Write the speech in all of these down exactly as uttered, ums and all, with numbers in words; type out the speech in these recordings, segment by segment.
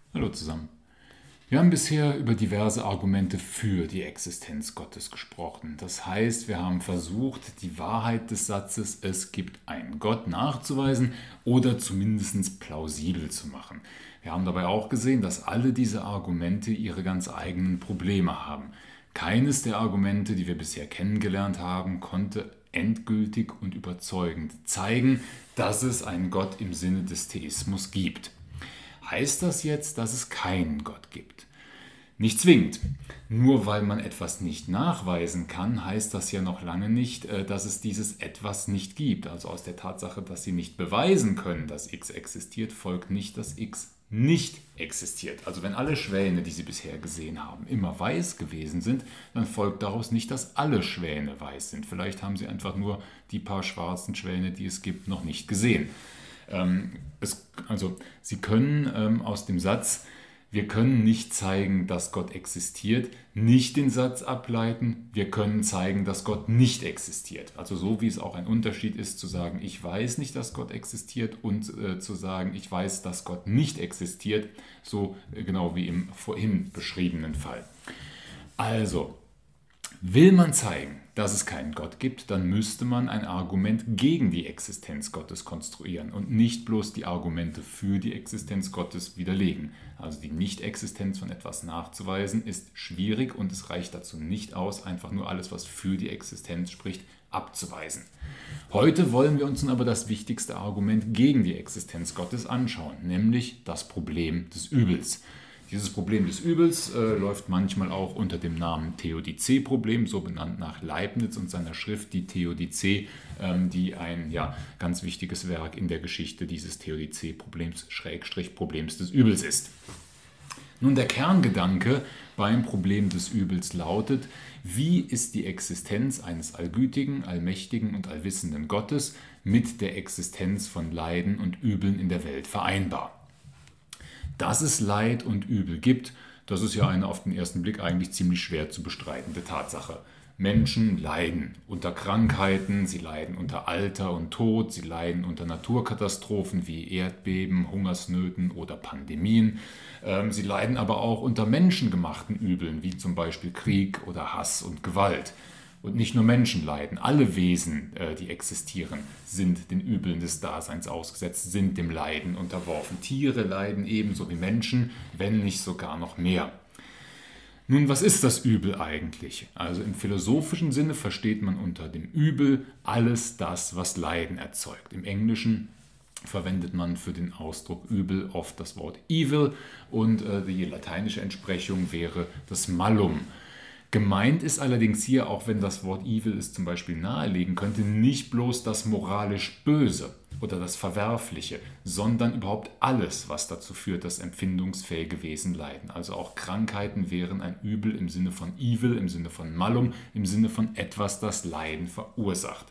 Hallo zusammen. Wir haben bisher über diverse Argumente für die Existenz Gottes gesprochen. Das heißt, wir haben versucht, die Wahrheit des Satzes „Es gibt einen Gott" nachzuweisen oder zumindest plausibel zu machen. Wir haben dabei auch gesehen, dass alle diese Argumente ihre ganz eigenen Probleme haben. Keines der Argumente, die wir bisher kennengelernt haben, konnte endgültig und überzeugend zeigen, dass es einen Gott im Sinne des Theismus gibt. Heißt das jetzt, dass es keinen Gott gibt? Nicht zwingend. Nur weil man etwas nicht nachweisen kann, heißt das ja noch lange nicht, dass es dieses Etwas nicht gibt. Also aus der Tatsache, dass sie nicht beweisen können, dass X existiert, folgt nicht, dass X nicht existiert. Also wenn alle Schwäne, die Sie bisher gesehen haben, immer weiß gewesen sind, dann folgt daraus nicht, dass alle Schwäne weiß sind. Vielleicht haben Sie einfach nur die paar schwarzen Schwäne, die es gibt, noch nicht gesehen. Ähm, es, also Sie können ähm, aus dem Satz „Wir können nicht zeigen, dass Gott existiert", nicht den Satz ableiten „Wir können zeigen, dass Gott nicht existiert". Also so wie es auch ein Unterschied ist zu sagen „Ich weiß nicht, dass Gott existiert" und äh, zu sagen „Ich weiß, dass Gott nicht existiert", so äh, genau wie im vorhin beschriebenen Fall. Also, will man zeigen, dass es keinen Gott gibt, dann müsste man ein Argument gegen die Existenz Gottes konstruieren und nicht bloß die Argumente für die Existenz Gottes widerlegen. Also die Nicht-Existenz von etwas nachzuweisen ist schwierig und es reicht dazu nicht aus, einfach nur alles, was für die Existenz spricht, abzuweisen. Heute wollen wir uns nun aber das wichtigste Argument gegen die Existenz Gottes anschauen, nämlich das Problem des Übels. Dieses Problem des Übels äh, läuft manchmal auch unter dem Namen Theodizee-Problem, so benannt nach Leibniz und seiner Schrift Die Theodizee, ähm, die ein ja, ganz wichtiges Werk in der Geschichte dieses Theodizee-Problems, Schrägstrich Problems des Übels ist. Nun, der Kerngedanke beim Problem des Übels lautet: Wie ist die Existenz eines allgütigen, allmächtigen und allwissenden Gottes mit der Existenz von Leiden und Übeln in der Welt vereinbar? Dass es Leid und Übel gibt, das ist ja eine auf den ersten Blick eigentlich ziemlich schwer zu bestreitende Tatsache. Menschen leiden unter Krankheiten, sie leiden unter Alter und Tod, sie leiden unter Naturkatastrophen wie Erdbeben, Hungersnöten oder Pandemien. Sie leiden aber auch unter menschengemachten Übeln, wie zum Beispiel Krieg oder Hass und Gewalt. Und nicht nur Menschen leiden, alle Wesen, die existieren, sind den Übeln des Daseins ausgesetzt, sind dem Leiden unterworfen. Tiere leiden ebenso wie Menschen, wenn nicht sogar noch mehr. Nun, was ist das Übel eigentlich? Also im philosophischen Sinne versteht man unter dem Übel alles das, was Leiden erzeugt. Im Englischen verwendet man für den Ausdruck Übel oft das Wort evil und die lateinische Entsprechung wäre das malum. Gemeint ist allerdings hier, auch wenn das Wort evil es zum Beispiel nahelegen könnte, nicht bloß das moralisch Böse oder das Verwerfliche, sondern überhaupt alles, was dazu führt, dass empfindungsfähige Wesen leiden. Also auch Krankheiten wären ein Übel im Sinne von evil, im Sinne von malum, im Sinne von etwas, das Leiden verursacht.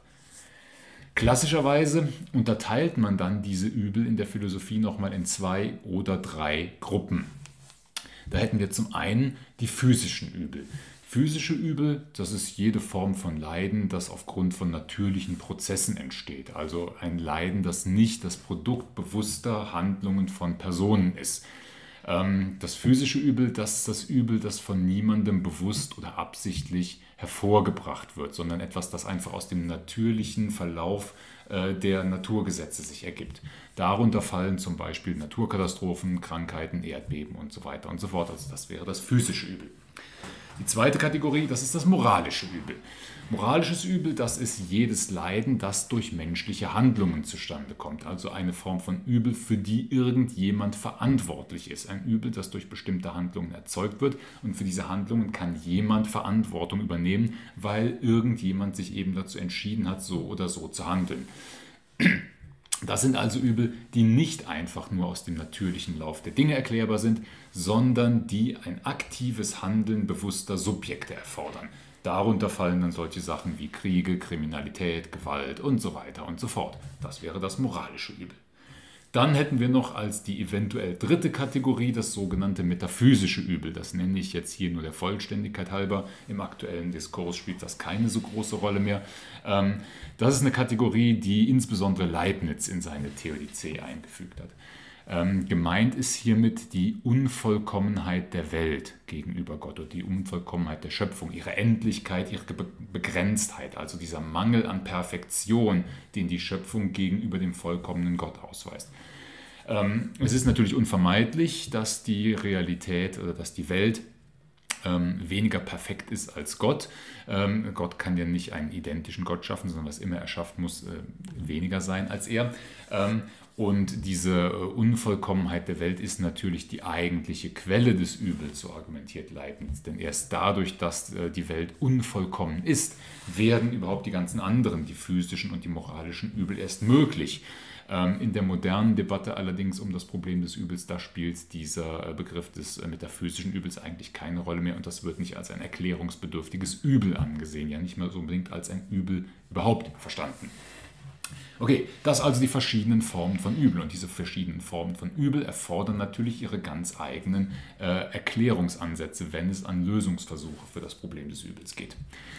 Klassischerweise unterteilt man dann diese Übel in der Philosophie nochmal in zwei oder drei Gruppen. Da hätten wir zum einen die physischen Übel. Physische Übel, das ist jede Form von Leiden, das aufgrund von natürlichen Prozessen entsteht. Also ein Leiden, das nicht das Produkt bewusster Handlungen von Personen ist. Das physische Übel, das ist das Übel, das von niemandem bewusst oder absichtlich hervorgebracht wird, sondern etwas, das einfach aus dem natürlichen Verlauf der Naturgesetze sich ergibt. Darunter fallen zum Beispiel Naturkatastrophen, Krankheiten, Erdbeben und so weiter und so fort. Also das wäre das physische Übel. Die zweite Kategorie, das ist das moralische Übel. Moralisches Übel, das ist jedes Leiden, das durch menschliche Handlungen zustande kommt. Also eine Form von Übel, für die irgendjemand verantwortlich ist. Ein Übel, das durch bestimmte Handlungen erzeugt wird. Und für diese Handlungen kann jemand Verantwortung übernehmen, weil irgendjemand sich eben dazu entschieden hat, so oder so zu handeln. Das sind also Übel, die nicht einfach nur aus dem natürlichen Lauf der Dinge erklärbar sind, sondern die ein aktives Handeln bewusster Subjekte erfordern. Darunter fallen dann solche Sachen wie Kriege, Kriminalität, Gewalt und so weiter und so fort. Das wäre das moralische Übel. Dann hätten wir noch als die eventuell dritte Kategorie das sogenannte metaphysische Übel. Das nenne ich jetzt hier nur der Vollständigkeit halber. Im aktuellen Diskurs spielt das keine so große Rolle mehr. Das ist eine Kategorie, die insbesondere Leibniz in seine Theodizee eingefügt hat. Ähm, gemeint ist hiermit die Unvollkommenheit der Welt gegenüber Gott oder die Unvollkommenheit der Schöpfung, ihre Endlichkeit, ihre Be Begrenztheit, also dieser Mangel an Perfektion, den die Schöpfung gegenüber dem vollkommenen Gott ausweist. Ähm, es ist natürlich unvermeidlich, dass die Realität oder dass die Welt ähm, weniger perfekt ist als Gott. Ähm, Gott kann ja nicht einen identischen Gott schaffen, sondern was immer er schafft, muss äh, weniger sein als er. Ähm, und diese äh, Unvollkommenheit der Welt ist natürlich die eigentliche Quelle des Übels, so argumentiert Leibniz. Denn erst dadurch, dass äh, die Welt unvollkommen ist, werden überhaupt die ganzen anderen, die physischen und die moralischen Übel erst möglich. In der modernen Debatte allerdings um das Problem des Übels, da spielt dieser Begriff des metaphysischen Übels eigentlich keine Rolle mehr und das wird nicht als ein erklärungsbedürftiges Übel angesehen, ja nicht mehr so unbedingt als ein Übel überhaupt verstanden. Okay, das also die verschiedenen Formen von Übel und diese verschiedenen Formen von Übel erfordern natürlich ihre ganz eigenen äh, Erklärungsansätze, wenn es an Lösungsversuche für das Problem des Übels geht.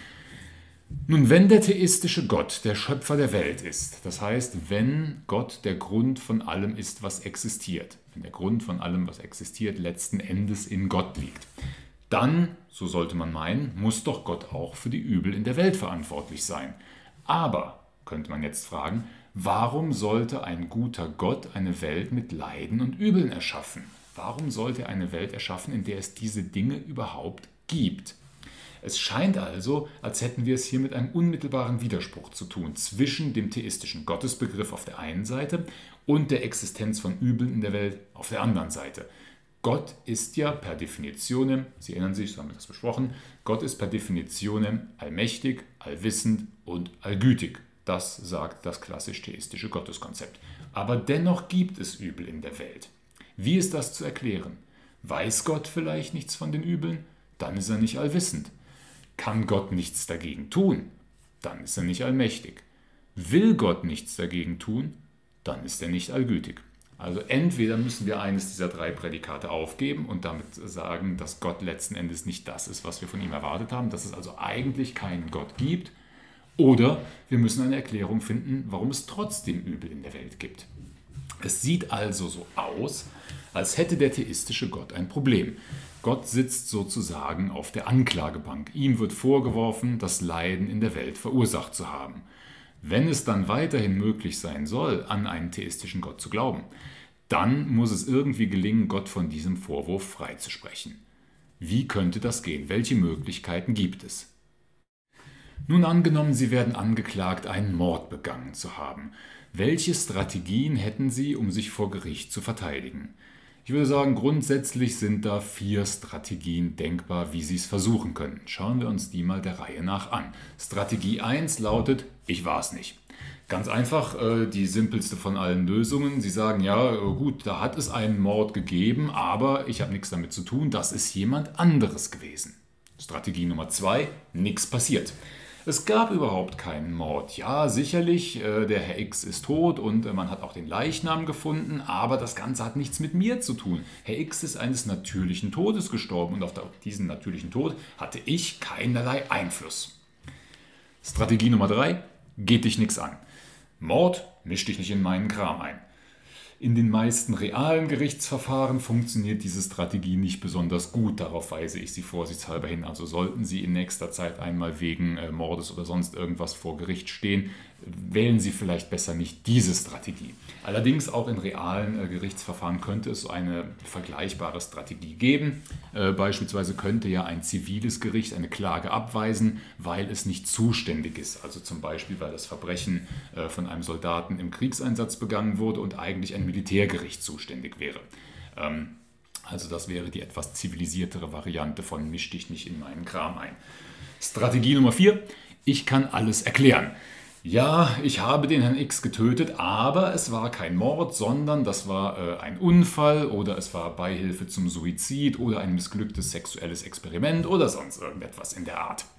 Nun, wenn der theistische Gott der Schöpfer der Welt ist, das heißt, wenn Gott der Grund von allem ist, was existiert, wenn der Grund von allem, was existiert, letzten Endes in Gott liegt, dann, so sollte man meinen, muss doch Gott auch für die Übel in der Welt verantwortlich sein. Aber, könnte man jetzt fragen, warum sollte ein guter Gott eine Welt mit Leiden und Übeln erschaffen? Warum sollte er eine Welt erschaffen, in der es diese Dinge überhaupt gibt? Es scheint also, als hätten wir es hier mit einem unmittelbaren Widerspruch zu tun zwischen dem theistischen Gottesbegriff auf der einen Seite und der Existenz von Übeln in der Welt auf der anderen Seite. Gott ist ja per Definition, Sie erinnern sich, so haben wir das besprochen, Gott ist per Definition allmächtig, allwissend und allgütig. Das sagt das klassisch-theistische Gotteskonzept. Aber dennoch gibt es Übel in der Welt. Wie ist das zu erklären? Weiß Gott vielleicht nichts von den Übeln? Dann ist er nicht allwissend. Kann Gott nichts dagegen tun? Dann ist er nicht allmächtig. Will Gott nichts dagegen tun? Dann ist er nicht allgütig. Also entweder müssen wir eines dieser drei Prädikate aufgeben und damit sagen, dass Gott letzten Endes nicht das ist, was wir von ihm erwartet haben, dass es also eigentlich keinen Gott gibt, oder wir müssen eine Erklärung finden, warum es trotzdem Übel in der Welt gibt. Es sieht also so aus, als hätte der theistische Gott ein Problem. Gott sitzt sozusagen auf der Anklagebank. Ihm wird vorgeworfen, das Leiden in der Welt verursacht zu haben. Wenn es dann weiterhin möglich sein soll, an einen theistischen Gott zu glauben, dann muss es irgendwie gelingen, Gott von diesem Vorwurf freizusprechen. Wie könnte das gehen? Welche Möglichkeiten gibt es? Nun angenommen, Sie werden angeklagt, einen Mord begangen zu haben. Welche Strategien hätten Sie, um sich vor Gericht zu verteidigen? Ich würde sagen, grundsätzlich sind da vier Strategien denkbar, wie Sie es versuchen können. Schauen wir uns die mal der Reihe nach an. Strategie eins lautet, ich war es nicht. Ganz einfach, die simpelste von allen Lösungen. Sie sagen, ja gut, da hat es einen Mord gegeben, aber ich habe nichts damit zu tun, das ist jemand anderes gewesen. Strategie Nummer zwei, nichts passiert. Es gab überhaupt keinen Mord. Ja, sicherlich, äh, der Herr X ist tot und äh, man hat auch den Leichnam gefunden, aber das Ganze hat nichts mit mir zu tun. Herr X ist eines natürlichen Todes gestorben und auf diesen natürlichen Tod hatte ich keinerlei Einfluss. Strategie Nummer drei, geht dich nichts an. Mord, misch dich nicht in meinen Kram ein. In den meisten realen Gerichtsverfahren funktioniert diese Strategie nicht besonders gut. Darauf weise ich Sie vorsichtshalber hin. Also sollten Sie in nächster Zeit einmal wegen äh, Mordes oder sonst irgendwas vor Gericht stehen, wählen Sie vielleicht besser nicht diese Strategie. Allerdings auch in realen äh, Gerichtsverfahren könnte es so eine vergleichbare Strategie geben. Äh, beispielsweise könnte ja ein ziviles Gericht eine Klage abweisen, weil es nicht zuständig ist. Also zum Beispiel, weil das Verbrechen äh, von einem Soldaten im Kriegseinsatz begangen wurde und eigentlich ein Militärgericht zuständig wäre. Ähm, also das wäre die etwas zivilisiertere Variante von misch dich nicht in meinen Kram ein. Strategie Nummer vier, ich kann alles erklären. Ja, ich habe den Herrn X getötet, aber es war kein Mord, sondern das war äh, ein Unfall oder es war Beihilfe zum Suizid oder ein missglücktes sexuelles Experiment oder sonst irgendetwas in der Art.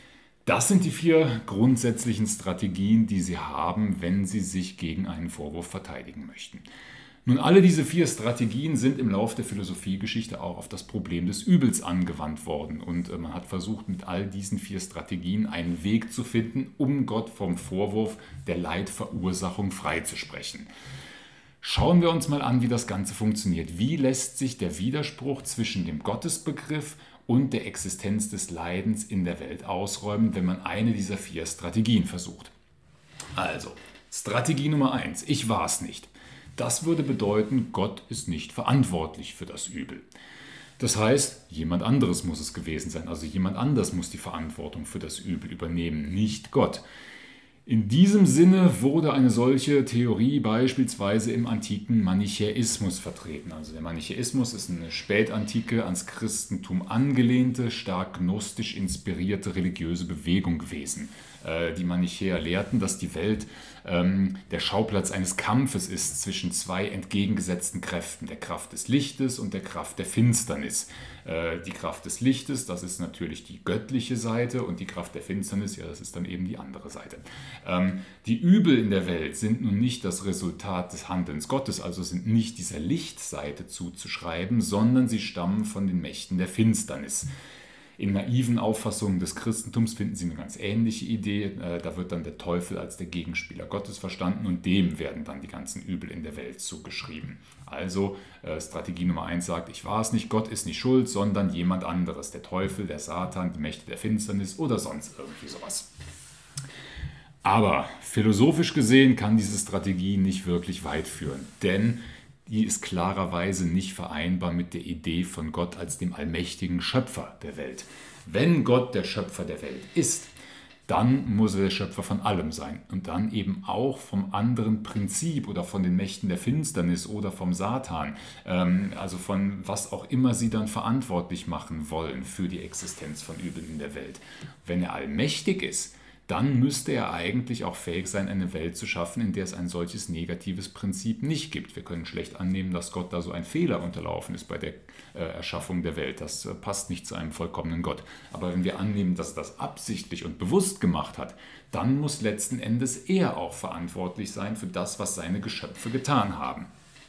Das sind die vier grundsätzlichen Strategien, die Sie haben, wenn Sie sich gegen einen Vorwurf verteidigen möchten. Nun, alle diese vier Strategien sind im Laufe der Philosophiegeschichte auch auf das Problem des Übels angewandt worden. Und man hat versucht, mit all diesen vier Strategien einen Weg zu finden, um Gott vom Vorwurf der Leidverursachung freizusprechen. Schauen wir uns mal an, wie das Ganze funktioniert. Wie lässt sich der Widerspruch zwischen dem Gottesbegriff und der Existenz des Leidens in der Welt ausräumen, wenn man eine dieser vier Strategien versucht? Also, Strategie Nummer eins. Ich war es nicht. Das würde bedeuten, Gott ist nicht verantwortlich für das Übel. Das heißt, jemand anderes muss es gewesen sein. Also jemand anders muss die Verantwortung für das Übel übernehmen, nicht Gott. In diesem Sinne wurde eine solche Theorie beispielsweise im antiken Manichäismus vertreten. Also der Manichäismus ist eine spätantike, ans Christentum angelehnte, stark gnostisch inspirierte religiöse Bewegung gewesen. Die Manichäer lehrten, dass die Welt ähm, der Schauplatz eines Kampfes ist zwischen zwei entgegengesetzten Kräften, der Kraft des Lichtes und der Kraft der Finsternis. Äh, die Kraft des Lichtes, das ist natürlich die göttliche Seite, und die Kraft der Finsternis, ja, das ist dann eben die andere Seite. Ähm, die Übel in der Welt sind nun nicht das Resultat des Handelns Gottes, also sind nicht dieser Lichtseite zuzuschreiben, sondern sie stammen von den Mächten der Finsternis. In naiven Auffassungen des Christentums finden Sie eine ganz ähnliche Idee. Da wird dann der Teufel als der Gegenspieler Gottes verstanden und dem werden dann die ganzen Übel in der Welt zugeschrieben. Also Strategie Nummer eins sagt, ich war es nicht, Gott ist nicht schuld, sondern jemand anderes. Der Teufel, der Satan, die Mächte der Finsternis oder sonst irgendwie sowas. Aber philosophisch gesehen kann diese Strategie nicht wirklich weit führen, denn die ist klarerweise nicht vereinbar mit der Idee von Gott als dem allmächtigen Schöpfer der Welt. Wenn Gott der Schöpfer der Welt ist, dann muss er der Schöpfer von allem sein und dann eben auch vom anderen Prinzip oder von den Mächten der Finsternis oder vom Satan, ähm, also von was auch immer sie dann verantwortlich machen wollen für die Existenz von Übel in der Welt. Wenn er allmächtig ist, dann müsste er eigentlich auch fähig sein, eine Welt zu schaffen, in der es ein solches negatives Prinzip nicht gibt. Wir können schlecht annehmen, dass Gott da so ein Fehler unterlaufen ist bei der äh, Erschaffung der Welt. Das äh, passt nicht zu einem vollkommenen Gott. Aber wenn wir annehmen, dass er das absichtlich und bewusst gemacht hat, dann muss letzten Endes er auch verantwortlich sein für das, was seine Geschöpfe getan haben.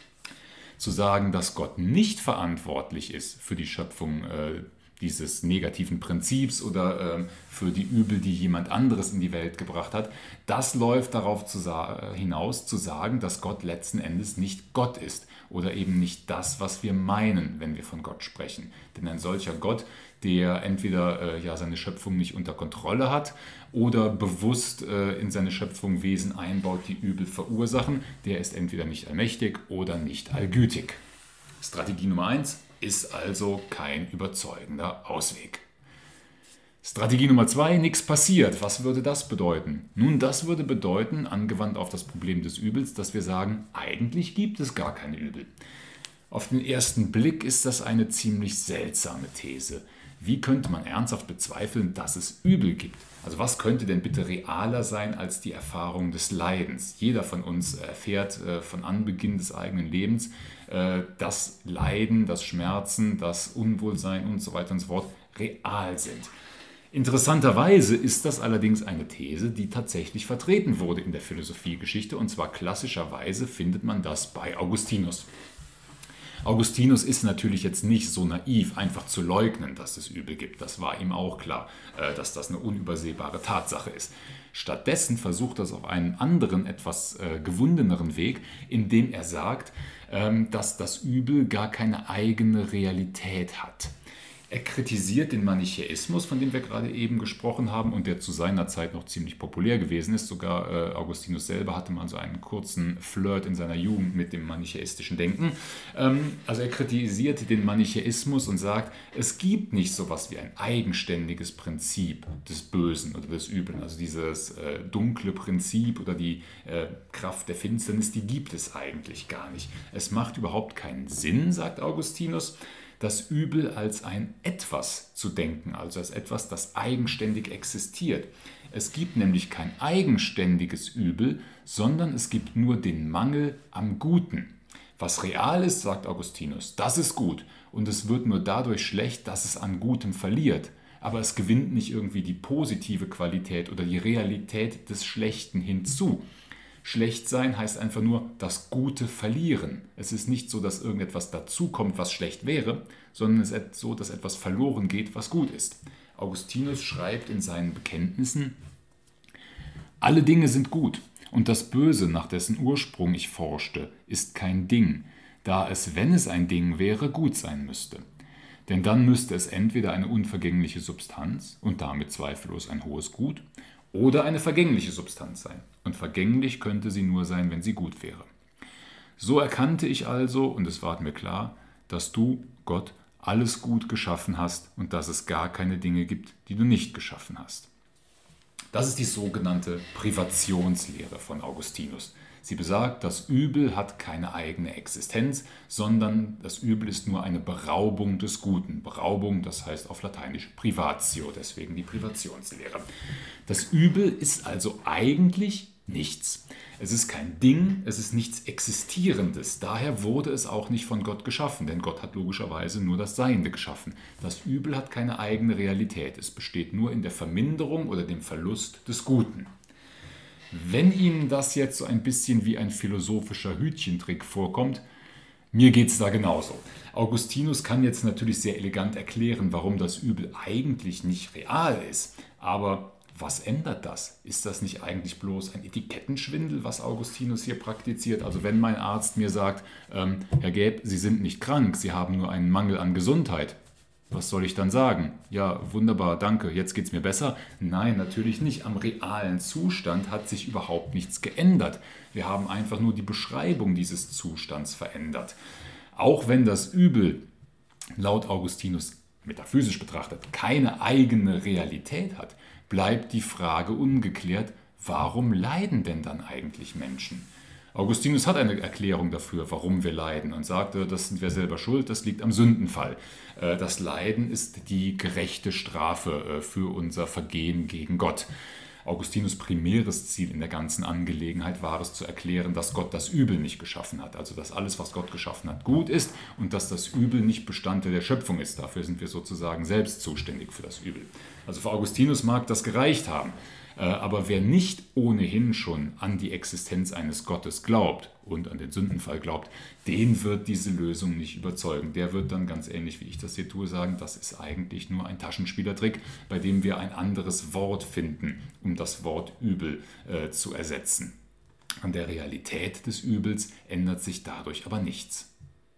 Zu sagen, dass Gott nicht verantwortlich ist für die Schöpfung äh, dieses negativen Prinzips oder äh, für die Übel, die jemand anderes in die Welt gebracht hat, das läuft darauf zu hinaus, zu sagen, dass Gott letzten Endes nicht Gott ist oder eben nicht das, was wir meinen, wenn wir von Gott sprechen. Denn ein solcher Gott, der entweder äh, ja, seine Schöpfung nicht unter Kontrolle hat oder bewusst äh, in seine Schöpfung Wesen einbaut, die Übel verursachen, der ist entweder nicht allmächtig oder nicht allgütig. Strategie Nummer eins ist also kein überzeugender Ausweg. Strategie Nummer zwei, nichts passiert. Was würde das bedeuten? Nun, das würde bedeuten, angewandt auf das Problem des Übels, dass wir sagen, eigentlich gibt es gar keine Übel. Auf den ersten Blick ist das eine ziemlich seltsame These. Wie könnte man ernsthaft bezweifeln, dass es Übel gibt? Also was könnte denn bitte realer sein als die Erfahrung des Leidens? Jeder von uns erfährt äh, von Anbeginn des eigenen Lebens, äh, dass Leiden, das Schmerzen, das Unwohlsein und so weiter und so fort real sind. Interessanterweise ist das allerdings eine These, die tatsächlich vertreten wurde in der Philosophiegeschichte, und zwar klassischerweise findet man das bei Augustinus. Augustinus ist natürlich jetzt nicht so naiv, einfach zu leugnen, dass es Übel gibt. Das war ihm auch klar, dass das eine unübersehbare Tatsache ist. Stattdessen versucht er es auf einen anderen, etwas gewundeneren Weg, indem er sagt, dass das Übel gar keine eigene Realität hat. Er kritisiert den Manichäismus, von dem wir gerade eben gesprochen haben und der zu seiner Zeit noch ziemlich populär gewesen ist. Sogar äh, Augustinus selber hatte mal so einen kurzen Flirt in seiner Jugend mit dem manichäistischen Denken. Ähm, also er kritisiert den Manichäismus und sagt, es gibt nicht so etwas wie ein eigenständiges Prinzip des Bösen oder des Übeln. Also dieses äh, dunkle Prinzip oder die äh, Kraft der Finsternis, die gibt es eigentlich gar nicht. Es macht überhaupt keinen Sinn, sagt Augustinus, das Übel als ein Etwas zu denken, also als etwas, das eigenständig existiert. Es gibt nämlich kein eigenständiges Übel, sondern es gibt nur den Mangel am Guten. Was real ist, sagt Augustinus, das ist gut und es wird nur dadurch schlecht, dass es an Gutem verliert. Aber es gewinnt nicht irgendwie die positive Qualität oder die Realität des Schlechten hinzu. Schlecht sein heißt einfach nur das Gute verlieren. Es ist nicht so, dass irgendetwas dazukommt, was schlecht wäre, sondern es ist so, dass etwas verloren geht, was gut ist. Augustinus schreibt in seinen Bekenntnissen, alle Dinge sind gut Und das Böse, nach dessen Ursprung ich forschte, ist kein Ding, da es, wenn es ein Ding wäre, gut sein müsste. Denn dann müsste es entweder eine unvergängliche Substanz und damit zweifellos ein hohes Gut, oder eine vergängliche Substanz sein. Und vergänglich könnte sie nur sein, wenn sie gut wäre. So erkannte ich also, und es ward mir klar, dass du, Gott, alles gut geschaffen hast und dass es gar keine Dinge gibt, die du nicht geschaffen hast. Das ist die sogenannte Privationslehre von Augustinus. Sie besagt, das Übel hat keine eigene Existenz, sondern das Übel ist nur eine Beraubung des Guten. Beraubung, das heißt auf Lateinisch privatio, deswegen die Privationslehre. Das Übel ist also eigentlich nichts. Es ist kein Ding, es ist nichts Existierendes. Daher wurde es auch nicht von Gott geschaffen, denn Gott hat logischerweise nur das Seiende geschaffen. Das Übel hat keine eigene Realität. Es besteht nur in der Verminderung oder dem Verlust des Guten. Wenn Ihnen das jetzt so ein bisschen wie ein philosophischer Hütchentrick vorkommt, mir geht es da genauso. Augustinus kann jetzt natürlich sehr elegant erklären, warum das Übel eigentlich nicht real ist. Aber was ändert das? Ist das nicht eigentlich bloß ein Etikettenschwindel, was Augustinus hier praktiziert? Also wenn mein Arzt mir sagt, ähm, Herr Gäb, Sie sind nicht krank, Sie haben nur einen Mangel an Gesundheit. Was soll ich dann sagen? Ja, wunderbar, danke, jetzt geht's mir besser. Nein, natürlich nicht. Am realen Zustand hat sich überhaupt nichts geändert. Wir haben einfach nur die Beschreibung dieses Zustands verändert. Auch wenn das Übel laut Augustinus metaphysisch betrachtet keine eigene Realität hat, bleibt die Frage ungeklärt, warum leiden denn dann eigentlich Menschen? Augustinus hat eine Erklärung dafür, warum wir leiden und sagte, das sind wir selber schuld, das liegt am Sündenfall. Das Leiden ist die gerechte Strafe für unser Vergehen gegen Gott. Augustinus' primäres Ziel in der ganzen Angelegenheit war es zu erklären, dass Gott das Übel nicht geschaffen hat. Also dass alles, was Gott geschaffen hat, gut ist und dass das Übel nicht Bestandteil der Schöpfung ist. Dafür sind wir sozusagen selbst zuständig für das Übel. Also für Augustinus mag das gereicht haben. Aber wer nicht ohnehin schon an die Existenz eines Gottes glaubt und an den Sündenfall glaubt, den wird diese Lösung nicht überzeugen. Der wird dann ganz ähnlich wie ich das hier tue sagen, das ist eigentlich nur ein Taschenspielertrick, bei dem wir ein anderes Wort finden, um das Wort Übel äh, zu ersetzen. An der Realität des Übels ändert sich dadurch aber nichts.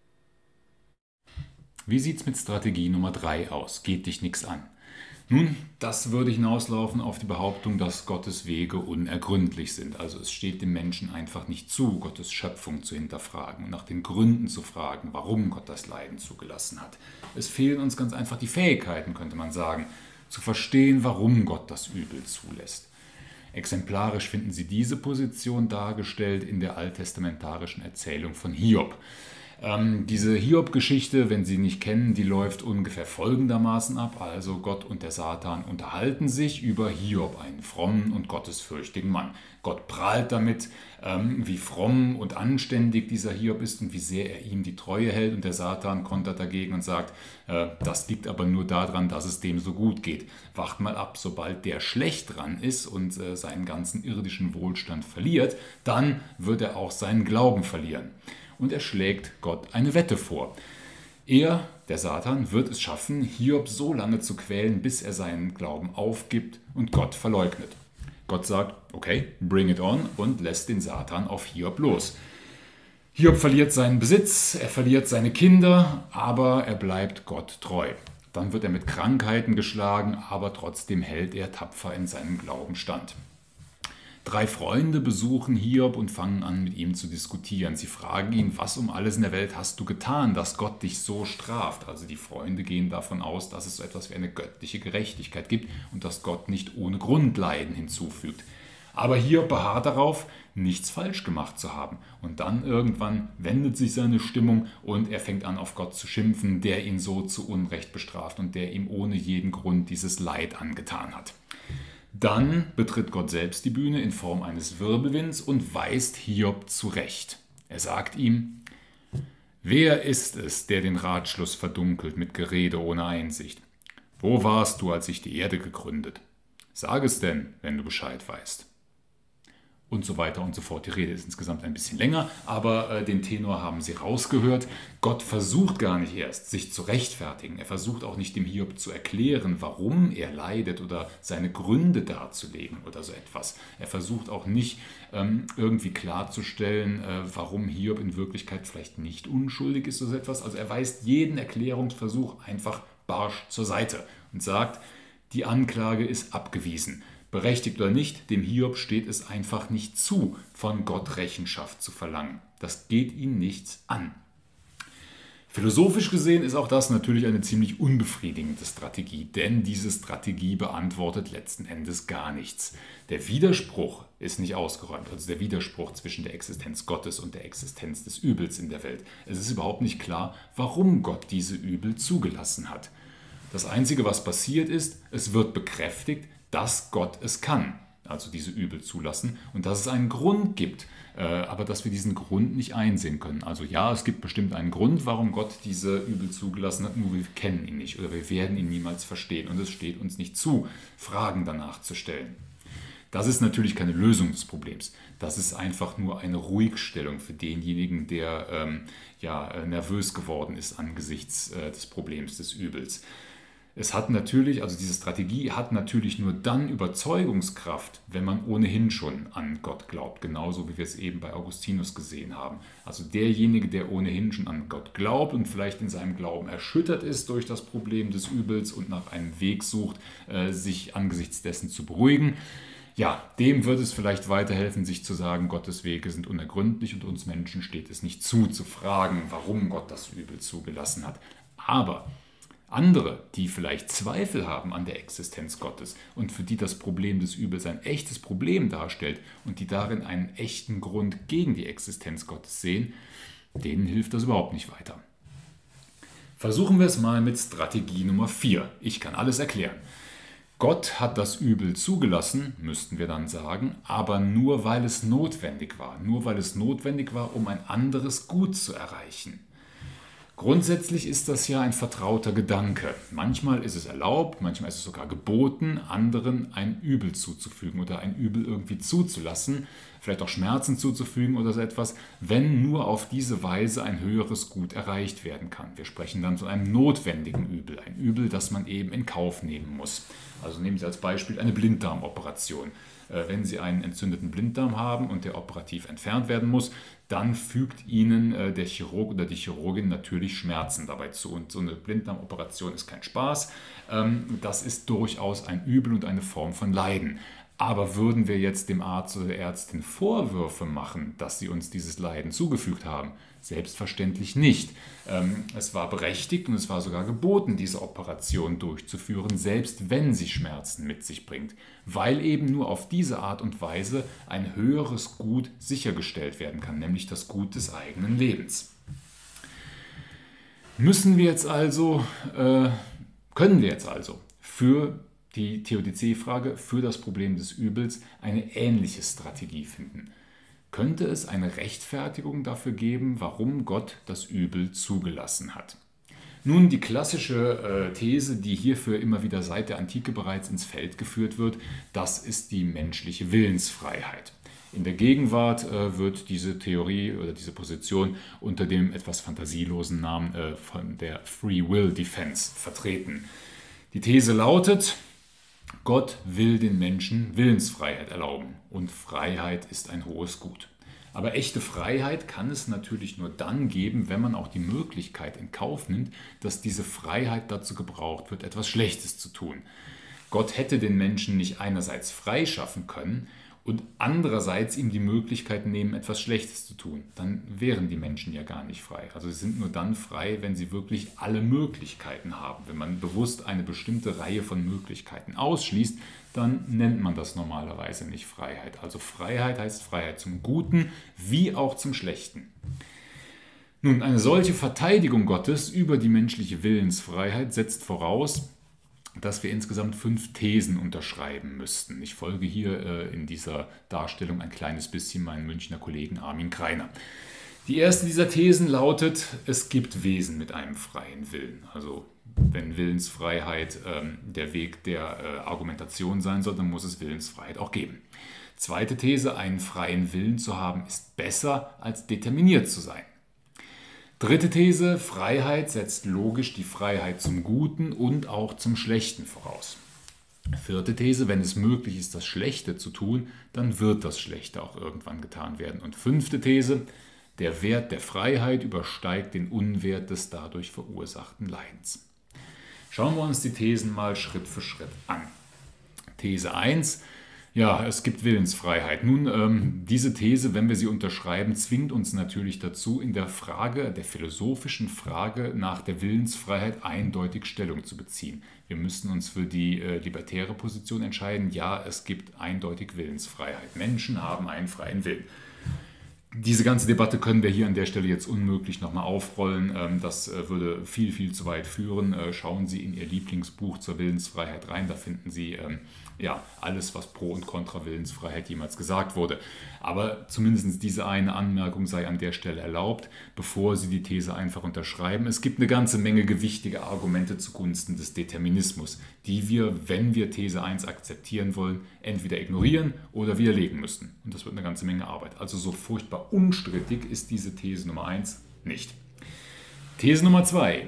Wie sieht es mit Strategie Nummer drei aus? Geht dich nichts an. Nun, das würde hinauslaufen auf die Behauptung, dass Gottes Wege unergründlich sind. Also es steht dem Menschen einfach nicht zu, Gottes Schöpfung zu hinterfragen und nach den Gründen zu fragen, warum Gott das Leiden zugelassen hat. Es fehlen uns ganz einfach die Fähigkeiten, könnte man sagen, zu verstehen, warum Gott das Übel zulässt. Exemplarisch finden Sie diese Position dargestellt in der alttestamentarischen Erzählung von Hiob. Ähm, diese Hiob-Geschichte, wenn Sie nicht kennen, die läuft ungefähr folgendermaßen ab. Also Gott und der Satan unterhalten sich über Hiob, einen frommen und gottesfürchtigen Mann. Gott prahlt damit, ähm, wie fromm und anständig dieser Hiob ist und wie sehr er ihm die Treue hält. Und der Satan kontert dagegen und sagt, äh, das liegt aber nur daran, dass es dem so gut geht. Wacht mal ab, sobald der schlecht dran ist und äh, seinen ganzen irdischen Wohlstand verliert, dann wird er auch seinen Glauben verlieren. Und er schlägt Gott eine Wette vor. Er, der Satan, wird es schaffen, Hiob so lange zu quälen, bis er seinen Glauben aufgibt und Gott verleugnet. Gott sagt, okay, bring it on und lässt den Satan auf Hiob los. Hiob verliert seinen Besitz, er verliert seine Kinder, aber er bleibt Gott treu. Dann wird er mit Krankheiten geschlagen, aber trotzdem hält er tapfer in seinem Glauben stand. Drei Freunde besuchen Hiob und fangen an, mit ihm zu diskutieren. Sie fragen ihn, was um alles in der Welt hast du getan, dass Gott dich so straft? Also die Freunde gehen davon aus, dass es so etwas wie eine göttliche Gerechtigkeit gibt und dass Gott nicht ohne Grund Leiden hinzufügt. Aber Hiob beharrt darauf, nichts falsch gemacht zu haben. Und dann irgendwann wendet sich seine Stimmung und er fängt an, auf Gott zu schimpfen, der ihn so zu Unrecht bestraft und der ihm ohne jeden Grund dieses Leid angetan hat. Dann betritt Gott selbst die Bühne in Form eines Wirbelwinds und weist Hiob zurecht. Er sagt ihm, wer ist es, der den Ratschluss verdunkelt mit Gerede ohne Einsicht? Wo warst du, als ich die Erde gegründet? Sag es denn, wenn du Bescheid weißt. und so weiter und so fort. Die Rede ist insgesamt ein bisschen länger, aber äh, den Tenor haben Sie rausgehört. Gott versucht gar nicht erst, sich zu rechtfertigen. Er versucht auch nicht dem Hiob zu erklären, warum er leidet oder seine Gründe darzulegen oder so etwas. Er versucht auch nicht ähm, irgendwie klarzustellen, äh, warum Hiob in Wirklichkeit vielleicht nicht unschuldig ist oder so etwas. Also er weist jeden Erklärungsversuch einfach barsch zur Seite und sagt, die Anklage ist abgewiesen. Berechtigt oder nicht, dem Hiob steht es einfach nicht zu, von Gott Rechenschaft zu verlangen. Das geht ihn nichts an. Philosophisch gesehen ist auch das natürlich eine ziemlich unbefriedigende Strategie, denn diese Strategie beantwortet letzten Endes gar nichts. Der Widerspruch ist nicht ausgeräumt, also der Widerspruch zwischen der Existenz Gottes und der Existenz des Übels in der Welt. Es ist überhaupt nicht klar, warum Gott diese Übel zugelassen hat. Das Einzige, was passiert ist, es wird bekräftigt, dass Gott es kann, also diese Übel zulassen, und dass es einen Grund gibt, äh, aber dass wir diesen Grund nicht einsehen können. Also ja, es gibt bestimmt einen Grund, warum Gott diese Übel zugelassen hat, nur wir kennen ihn nicht oder wir werden ihn niemals verstehen und es steht uns nicht zu, Fragen danach zu stellen. Das ist natürlich keine Lösung des Problems. Das ist einfach nur eine Ruhigstellung für denjenigen, der ähm, ja, nervös geworden ist angesichts äh, des Problems des Übels. Es hat natürlich, also diese Strategie hat natürlich nur dann Überzeugungskraft, wenn man ohnehin schon an Gott glaubt, genauso wie wir es eben bei Augustinus gesehen haben. Also derjenige, der ohnehin schon an Gott glaubt und vielleicht in seinem Glauben erschüttert ist durch das Problem des Übels und nach einem Weg sucht, sich angesichts dessen zu beruhigen, ja, dem wird es vielleicht weiterhelfen, sich zu sagen, Gottes Wege sind unergründlich und uns Menschen steht es nicht zu, zu fragen, warum Gott das Übel zugelassen hat. Aber andere, die vielleicht Zweifel haben an der Existenz Gottes und für die das Problem des Übels ein echtes Problem darstellt und die darin einen echten Grund gegen die Existenz Gottes sehen, denen hilft das überhaupt nicht weiter. Versuchen wir es mal mit Strategie Nummer vier. Ich kann alles erklären. Gott hat das Übel zugelassen, müssten wir dann sagen, aber nur weil es notwendig war. Nur weil es notwendig war, um ein anderes Gut zu erreichen. Grundsätzlich ist das ja ein vertrauter Gedanke. Manchmal ist es erlaubt, manchmal ist es sogar geboten, anderen ein Übel zuzufügen oder ein Übel irgendwie zuzulassen, vielleicht auch Schmerzen zuzufügen oder so etwas, wenn nur auf diese Weise ein höheres Gut erreicht werden kann. Wir sprechen dann von einem notwendigen Übel, ein Übel, das man eben in Kauf nehmen muss. Also nehmen Sie als Beispiel eine Blinddarmoperation. Wenn Sie einen entzündeten Blinddarm haben und der operativ entfernt werden muss, dann fügt Ihnen der Chirurg oder die Chirurgin natürlich Schmerzen dabei zu. Und so eine Blinddarmoperation ist kein Spaß. Das ist durchaus ein Übel und eine Form von Leiden. Aber würden wir jetzt dem Arzt oder der Ärztin Vorwürfe machen, dass sie uns dieses Leiden zugefügt haben? Selbstverständlich nicht. Es war berechtigt und es war sogar geboten, diese Operation durchzuführen, selbst wenn sie Schmerzen mit sich bringt, weil eben nur auf diese Art und Weise ein höheres Gut sichergestellt werden kann, nämlich das Gut des eigenen Lebens. Müssen wir jetzt also, äh, können wir jetzt also für die Theodizee-Frage, für das Problem des Übels eine ähnliche Strategie finden? Könnte es eine Rechtfertigung dafür geben, warum Gott das Übel zugelassen hat? Nun, die klassische äh, These, die hierfür immer wieder seit der Antike bereits ins Feld geführt wird, das ist die menschliche Willensfreiheit. In der Gegenwart äh, wird diese Theorie oder diese Position unter dem etwas fantasielosen Namen äh, von der Free Will Defense vertreten. Die These lautet: Gott will den Menschen Willensfreiheit erlauben und Freiheit ist ein hohes Gut. Aber echte Freiheit kann es natürlich nur dann geben, wenn man auch die Möglichkeit in Kauf nimmt, dass diese Freiheit dazu gebraucht wird, etwas Schlechtes zu tun. Gott hätte den Menschen nicht einerseits freischaffen können und andererseits ihm die Möglichkeit nehmen, etwas Schlechtes zu tun. Dann wären die Menschen ja gar nicht frei. Also sie sind nur dann frei, wenn sie wirklich alle Möglichkeiten haben. Wenn man bewusst eine bestimmte Reihe von Möglichkeiten ausschließt, dann nennt man das normalerweise nicht Freiheit. Also Freiheit heißt Freiheit zum Guten wie auch zum Schlechten. Nun, eine solche Verteidigung Gottes über die menschliche Willensfreiheit setzt voraus, dass wir insgesamt fünf Thesen unterschreiben müssten. Ich folge hier äh, in dieser Darstellung ein kleines bisschen meinem Münchner Kollegen Armin Kreiner. Die erste dieser Thesen lautet: Es gibt Wesen mit einem freien Willen. Also wenn Willensfreiheit ähm, der Weg der äh, Argumentation sein soll, dann muss es Willensfreiheit auch geben. Zweite These, einen freien Willen zu haben, ist besser als determiniert zu sein. Dritte These, Freiheit setzt logisch die Freiheit zum Guten und auch zum Schlechten voraus. Vierte These, wenn es möglich ist, das Schlechte zu tun, dann wird das Schlechte auch irgendwann getan werden. Und fünfte These, der Wert der Freiheit übersteigt den Unwert des dadurch verursachten Leidens. Schauen wir uns die Thesen mal Schritt für Schritt an. These eins, ja, es gibt Willensfreiheit. Nun, ähm, diese These, wenn wir sie unterschreiben, zwingt uns natürlich dazu, in der Frage, der philosophischen Frage nach der Willensfreiheit eindeutig Stellung zu beziehen. Wir müssen uns für die äh, libertäre Position entscheiden. Ja, es gibt eindeutig Willensfreiheit. Menschen haben einen freien Willen. Diese ganze Debatte können wir hier an der Stelle jetzt unmöglich nochmal aufrollen. Das würde viel, viel zu weit führen. Schauen Sie in Ihr Lieblingsbuch zur Willensfreiheit rein. Da finden Sie ja alles, was pro und contra Willensfreiheit jemals gesagt wurde. Aber zumindest diese eine Anmerkung sei an der Stelle erlaubt, bevor Sie die These einfach unterschreiben. Es gibt eine ganze Menge gewichtige Argumente zugunsten des Determinismus, die wir, wenn wir These eins akzeptieren wollen, entweder ignorieren oder widerlegen müssen. Und das wird eine ganze Menge Arbeit. Also so furchtbar unstrittig ist diese These Nummer eins nicht. These Nummer zwei.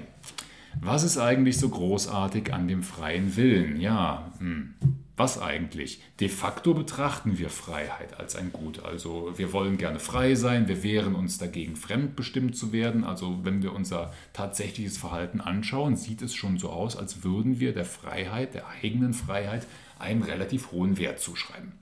Was ist eigentlich so großartig an dem freien Willen? Ja, hm, was eigentlich? De facto betrachten wir Freiheit als ein Gut. Also wir wollen gerne frei sein, wir wehren uns dagegen, fremdbestimmt zu werden. Also wenn wir unser tatsächliches Verhalten anschauen, sieht es schon so aus, als würden wir der Freiheit, der eigenen Freiheit, einen relativ hohen Wert zuschreiben.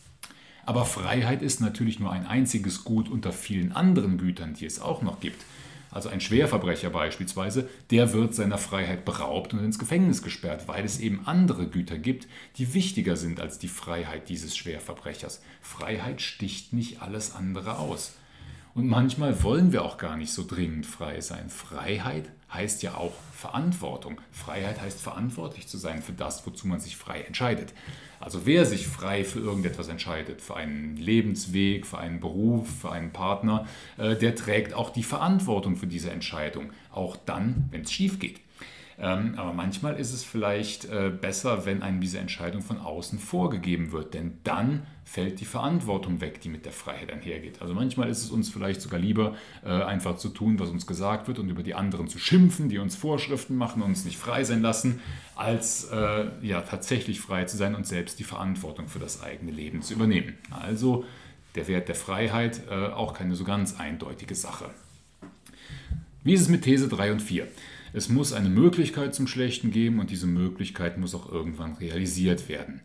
Aber Freiheit ist natürlich nur ein einziges Gut unter vielen anderen Gütern, die es auch noch gibt. Also ein Schwerverbrecher beispielsweise, der wird seiner Freiheit beraubt und ins Gefängnis gesperrt, weil es eben andere Güter gibt, die wichtiger sind als die Freiheit dieses Schwerverbrechers. Freiheit sticht nicht alles andere aus. Und manchmal wollen wir auch gar nicht so dringend frei sein. Freiheit heißt ja auch Verantwortung. Freiheit heißt verantwortlich zu sein für das, wozu man sich frei entscheidet. Also wer sich frei für irgendetwas entscheidet, für einen Lebensweg, für einen Beruf, für einen Partner, äh, der trägt auch die Verantwortung für diese Entscheidung. Auch dann, wenn es schief geht. Ähm, aber manchmal ist es vielleicht äh, besser, wenn einem diese Entscheidung von außen vorgegeben wird, denn dann fällt die Verantwortung weg, die mit der Freiheit einhergeht. Also manchmal ist es uns vielleicht sogar lieber, äh, einfach zu tun, was uns gesagt wird und über die anderen zu schimpfen, die uns Vorschriften machen und uns nicht frei sein lassen, als äh, ja, tatsächlich frei zu sein und selbst die Verantwortung für das eigene Leben zu übernehmen. Also der Wert der Freiheit, äh, auch keine so ganz eindeutige Sache. Wie ist es mit These drei und vier? Es muss eine Möglichkeit zum Schlechten geben und diese Möglichkeit muss auch irgendwann realisiert werden.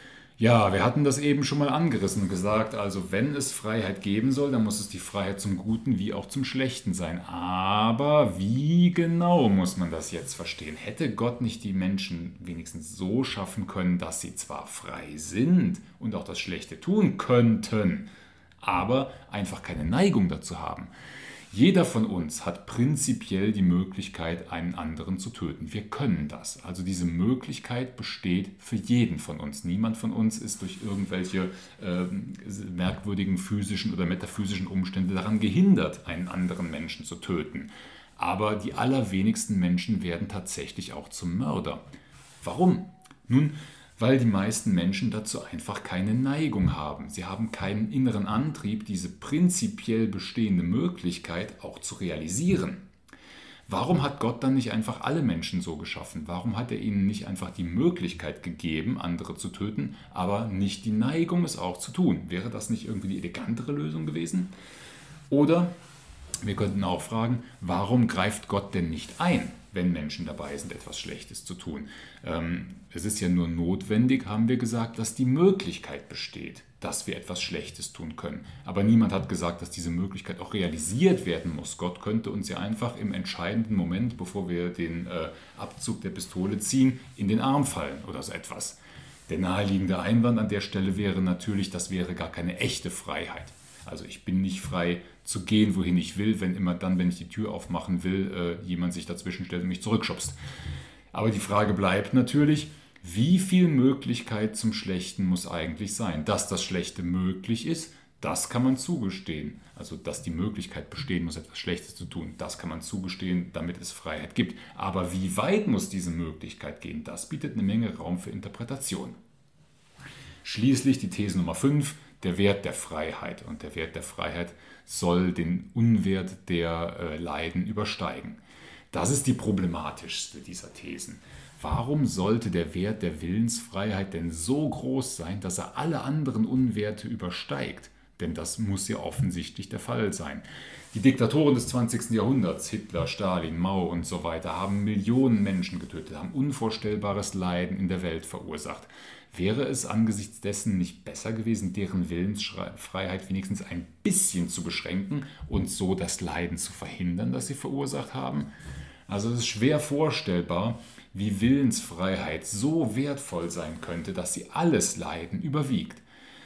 Ja, wir hatten das eben schon mal angerissen und gesagt, also wenn es Freiheit geben soll, dann muss es die Freiheit zum Guten wie auch zum Schlechten sein. Aber wie genau muss man das jetzt verstehen? Hätte Gott nicht die Menschen wenigstens so schaffen können, dass sie zwar frei sind und auch das Schlechte tun könnten, aber einfach keine Neigung dazu haben? Jeder von uns hat prinzipiell die Möglichkeit, einen anderen zu töten. Wir können das. Also diese Möglichkeit besteht für jeden von uns. Niemand von uns ist durch irgendwelche äh, merkwürdigen physischen oder metaphysischen Umstände daran gehindert, einen anderen Menschen zu töten. Aber die allerwenigsten Menschen werden tatsächlich auch zum Mörder. Warum? Nun, weil die meisten Menschen dazu einfach keine Neigung haben. Sie haben keinen inneren Antrieb, diese prinzipiell bestehende Möglichkeit auch zu realisieren. Warum hat Gott dann nicht einfach alle Menschen so geschaffen? Warum hat er ihnen nicht einfach die Möglichkeit gegeben, andere zu töten, aber nicht die Neigung, es auch zu tun? Wäre das nicht irgendwie die elegantere Lösung gewesen? Oder wir könnten auch fragen, warum greift Gott denn nicht ein, wenn Menschen dabei sind, etwas Schlechtes zu tun? Ähm, es ist ja nur notwendig, haben wir gesagt, dass die Möglichkeit besteht, dass wir etwas Schlechtes tun können. Aber niemand hat gesagt, dass diese Möglichkeit auch realisiert werden muss. Gott könnte uns ja einfach im entscheidenden Moment, bevor wir den äh, Abzug der Pistole ziehen, in den Arm fallen oder so etwas. Der naheliegende Einwand an der Stelle wäre natürlich, das wäre gar keine echte Freiheit. Also ich bin nicht frei zu gehen, wohin ich will, wenn immer dann, wenn ich die Tür aufmachen will, äh, jemand sich dazwischen stellt und mich zurückschubst. Aber die Frage bleibt natürlich, wie viel Möglichkeit zum Schlechten muss eigentlich sein? Dass das Schlechte möglich ist, das kann man zugestehen. Also dass die Möglichkeit bestehen muss, etwas Schlechtes zu tun, das kann man zugestehen, damit es Freiheit gibt. Aber wie weit muss diese Möglichkeit gehen? Das bietet eine Menge Raum für Interpretation. Schließlich die These Nummer fünf. der Wert der Freiheit. Und der Wert der Freiheit soll den Unwert der äh, Leiden übersteigen. Das ist die problematischste dieser Thesen. Warum sollte der Wert der Willensfreiheit denn so groß sein, dass er alle anderen Unwerte übersteigt? Denn das muss ja offensichtlich der Fall sein. Die Diktatoren des zwanzigsten Jahrhunderts, Hitler, Stalin, Mao und so weiter, haben Millionen Menschen getötet, haben unvorstellbares Leiden in der Welt verursacht. Wäre es angesichts dessen nicht besser gewesen, deren Willensfreiheit wenigstens ein bisschen zu beschränken und so das Leiden zu verhindern, das sie verursacht haben? Also es ist schwer vorstellbar, wie Willensfreiheit so wertvoll sein könnte, dass sie alles Leiden überwiegt.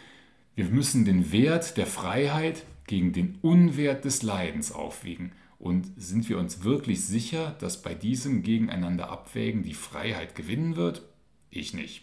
Wir müssen den Wert der Freiheit gegen den Unwert des Leidens aufwiegen. Und sind wir uns wirklich sicher, dass bei diesem Gegeneinander abwägen die Freiheit gewinnen wird? Ich nicht.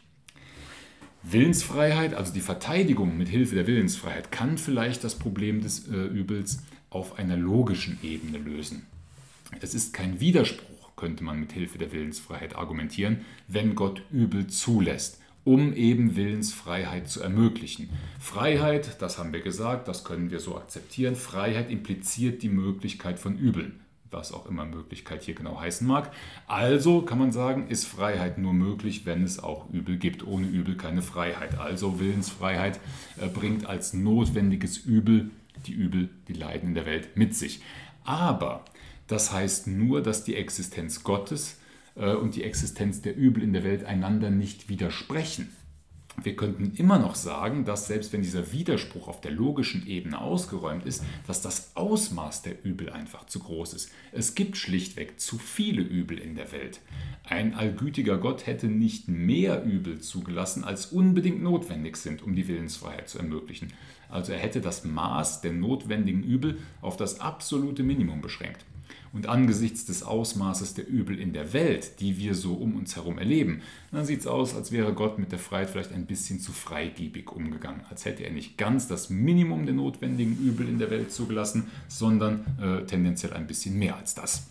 Willensfreiheit, also die Verteidigung mit Hilfe der Willensfreiheit, kann vielleicht das Problem des äh, Übels auf einer logischen Ebene lösen. Es ist kein Widerspruch, könnte man mit Hilfe der Willensfreiheit argumentieren, wenn Gott Übel zulässt, um eben Willensfreiheit zu ermöglichen. Freiheit, das haben wir gesagt, das können wir so akzeptieren. Freiheit impliziert die Möglichkeit von Übeln, was auch immer Möglichkeit hier genau heißen mag. Also kann man sagen, ist Freiheit nur möglich, wenn es auch Übel gibt. Ohne Übel keine Freiheit. Also Willensfreiheit äh, bringt als notwendiges Übel die Übel, die Leiden in der Welt mit sich. Aber das heißt nur, dass die Existenz Gottes und die Existenz der Übel in der Welt einander nicht widersprechen. Wir könnten immer noch sagen, dass selbst wenn dieser Widerspruch auf der logischen Ebene ausgeräumt ist, dass das Ausmaß der Übel einfach zu groß ist. Es gibt schlichtweg zu viele Übel in der Welt. Ein allgütiger Gott hätte nicht mehr Übel zugelassen, als unbedingt notwendig sind, um die Willensfreiheit zu ermöglichen. Also er hätte das Maß der notwendigen Übel auf das absolute Minimum beschränkt. Und angesichts des Ausmaßes der Übel in der Welt, die wir so um uns herum erleben, dann sieht es aus, als wäre Gott mit der Freiheit vielleicht ein bisschen zu freigebig umgegangen. Als hätte er nicht ganz das Minimum der notwendigen Übel in der Welt zugelassen, sondern äh, tendenziell ein bisschen mehr als das.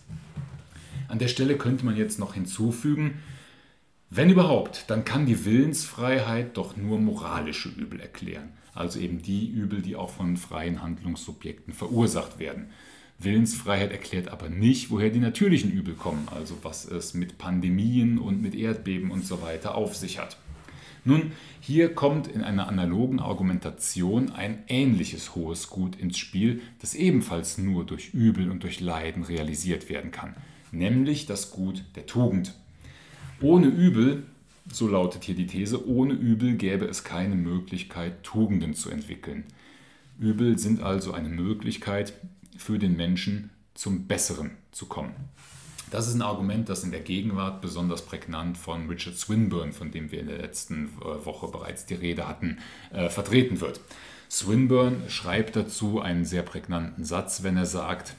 An der Stelle könnte man jetzt noch hinzufügen, wenn überhaupt, dann kann die Willensfreiheit doch nur moralische Übel erklären. Also eben die Übel, die auch von freien Handlungssubjekten verursacht werden. Willensfreiheit erklärt aber nicht, woher die natürlichen Übel kommen, also was es mit Pandemien und mit Erdbeben und so weiter auf sich hat. Nun, hier kommt in einer analogen Argumentation ein ähnliches hohes Gut ins Spiel, das ebenfalls nur durch Übel und durch Leiden realisiert werden kann, nämlich das Gut der Tugend. Ohne Übel, so lautet hier die These, ohne Übel gäbe es keine Möglichkeit, Tugenden zu entwickeln. Übel sind also eine Möglichkeit, für den Menschen zum Besseren zu kommen. Das ist ein Argument, das in der Gegenwart besonders prägnant von Richard Swinburne, von dem wir in der letzten Woche bereits die Rede hatten, äh, vertreten wird. Swinburne schreibt dazu einen sehr prägnanten Satz, wenn er sagt: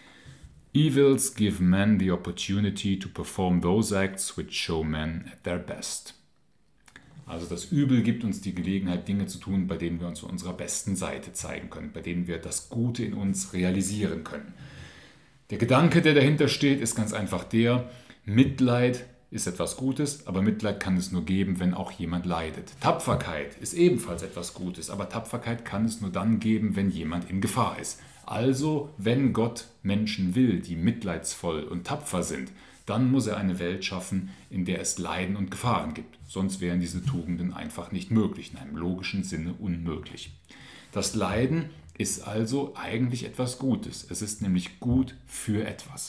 Evils give men the opportunity to perform those acts which show men at their best. Also das Übel gibt uns die Gelegenheit, Dinge zu tun, bei denen wir uns von unserer besten Seite zeigen können, bei denen wir das Gute in uns realisieren können. Der Gedanke, der dahinter steht, ist ganz einfach der: Mitleid ist etwas Gutes, aber Mitleid kann es nur geben, wenn auch jemand leidet. Tapferkeit ist ebenfalls etwas Gutes, aber Tapferkeit kann es nur dann geben, wenn jemand in Gefahr ist. Also, wenn Gott Menschen will, die mitleidsvoll und tapfer sind, dann muss er eine Welt schaffen, in der es Leiden und Gefahren gibt. Sonst wären diese Tugenden einfach nicht möglich, in einem logischen Sinne unmöglich. Das Leiden ist also eigentlich etwas Gutes. Es ist nämlich gut für etwas.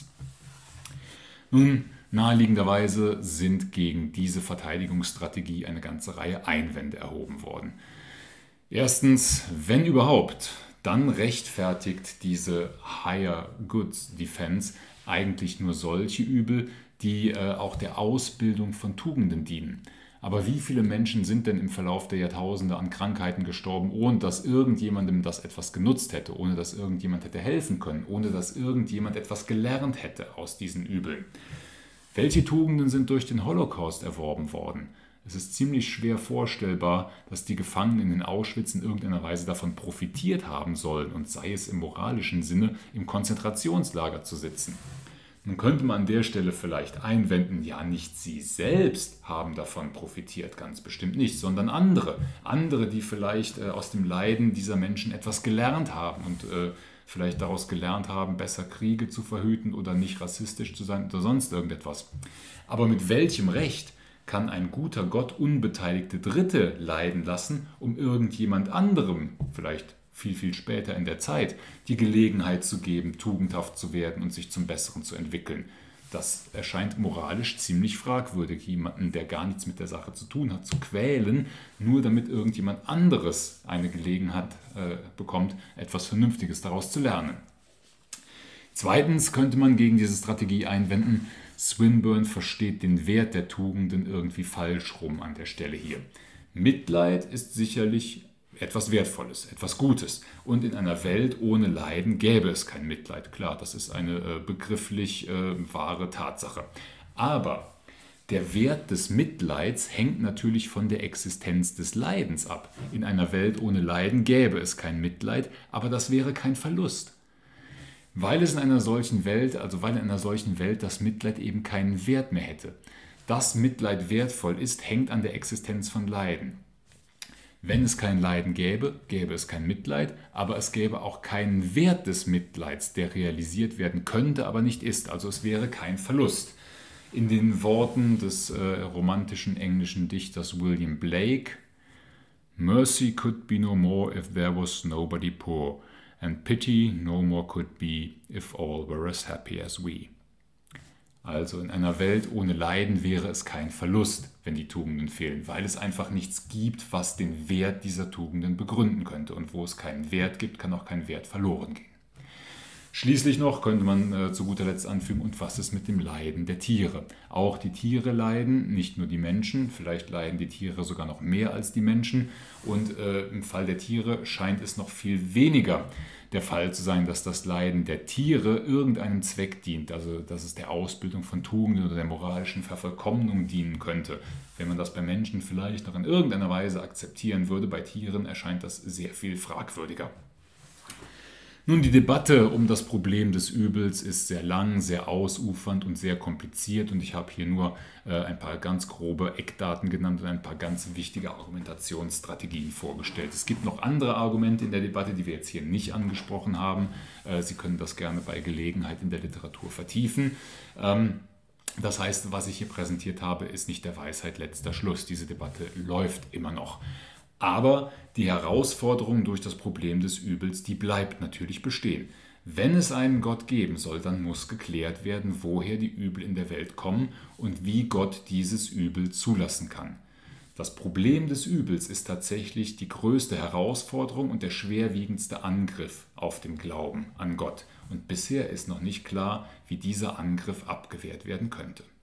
Nun, naheliegenderweise sind gegen diese Verteidigungsstrategie eine ganze Reihe Einwände erhoben worden. Erstens, wenn überhaupt, dann rechtfertigt diese Higher Goods Defense eigentlich nur solche Übel, die äh, auch der Ausbildung von Tugenden dienen. Aber wie viele Menschen sind denn im Verlauf der Jahrtausende an Krankheiten gestorben, ohne dass irgendjemandem das etwas genutzt hätte, ohne dass irgendjemand hätte helfen können, ohne dass irgendjemand etwas gelernt hätte aus diesen Übeln? Welche Tugenden sind durch den Holocaust erworben worden? Es ist ziemlich schwer vorstellbar, dass die Gefangenen in Auschwitz in irgendeiner Weise davon profitiert haben sollen, und sei es im moralischen Sinne, im Konzentrationslager zu sitzen. Nun könnte man an der Stelle vielleicht einwenden, ja, nicht sie selbst haben davon profitiert, ganz bestimmt nicht, sondern andere. Andere, die vielleicht äh, aus dem Leiden dieser Menschen etwas gelernt haben und äh, vielleicht daraus gelernt haben, besser Kriege zu verhüten oder nicht rassistisch zu sein oder sonst irgendetwas. Aber mit welchem Recht kann ein guter Gott unbeteiligte Dritte leiden lassen, um irgendjemand anderem, vielleicht viel, viel später in der Zeit, die Gelegenheit zu geben, tugendhaft zu werden und sich zum Besseren zu entwickeln? Das erscheint moralisch ziemlich fragwürdig, jemanden, der gar nichts mit der Sache zu tun hat, zu quälen, nur damit irgendjemand anderes eine Gelegenheit äh, bekommt, etwas Vernünftiges daraus zu lernen. Zweitens könnte man gegen diese Strategie einwenden, Swinburne versteht den Wert der Tugenden irgendwie falsch rum an der Stelle hier. Mitleid ist sicherlich etwas Wertvolles, etwas Gutes. Und in einer Welt ohne Leiden gäbe es kein Mitleid. Klar, das ist eine äh, begrifflich äh, wahre Tatsache. Aber der Wert des Mitleids hängt natürlich von der Existenz des Leidens ab. In einer Welt ohne Leiden gäbe es kein Mitleid, aber das wäre kein Verlust. Weil es in einer solchen Welt, also weil in einer solchen Welt das Mitleid eben keinen Wert mehr hätte. Dass Mitleid wertvoll ist, hängt an der Existenz von Leiden. Wenn es kein Leiden gäbe, gäbe es kein Mitleid, aber es gäbe auch keinen Wert des Mitleids, der realisiert werden könnte, aber nicht ist. Also es wäre kein Verlust. In den Worten des äh, romantischen englischen Dichters William Blake: Mercy could be no more if there was nobody poor, and pity no more could be if all were as happy as we. Also in einer Welt ohne Leiden wäre es kein Verlust, wenn die Tugenden fehlen, weil es einfach nichts gibt, was den Wert dieser Tugenden begründen könnte. Und wo es keinen Wert gibt, kann auch kein Wert verloren gehen. Schließlich noch könnte man äh, zu guter Letzt anfügen, und was ist mit dem Leiden der Tiere? Auch die Tiere leiden, nicht nur die Menschen, vielleicht leiden die Tiere sogar noch mehr als die Menschen. Und äh, im Fall der Tiere scheint es noch viel weniger der Fall zu sein, dass das Leiden der Tiere irgendeinem Zweck dient, also dass es der Ausbildung von Tugenden oder der moralischen Vervollkommnung dienen könnte. Wenn man das bei Menschen vielleicht noch in irgendeiner Weise akzeptieren würde, bei Tieren erscheint das sehr viel fragwürdiger. Nun, die Debatte um das Problem des Übels ist sehr lang, sehr ausufernd und sehr kompliziert, und ich habe hier nur äh, ein paar ganz grobe Eckdaten genannt und ein paar ganz wichtige Argumentationsstrategien vorgestellt. Es gibt noch andere Argumente in der Debatte, die wir jetzt hier nicht angesprochen haben. Äh, Sie können das gerne bei Gelegenheit in der Literatur vertiefen. Ähm, Das heißt, was ich hier präsentiert habe, ist nicht der Weisheit letzter Schluss. Diese Debatte läuft immer noch. Aber die Herausforderung durch das Problem des Übels, die bleibt natürlich bestehen. Wenn es einen Gott geben soll, dann muss geklärt werden, woher die Übel in der Welt kommen und wie Gott dieses Übel zulassen kann. Das Problem des Übels ist tatsächlich die größte Herausforderung und der schwerwiegendste Angriff auf den Glauben an Gott. Und bisher ist noch nicht klar, wie dieser Angriff abgewehrt werden könnte.